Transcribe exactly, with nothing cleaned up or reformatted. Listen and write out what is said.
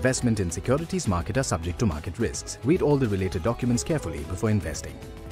Investment in securities market are subject to market risks. Read all the related documents carefully before investing.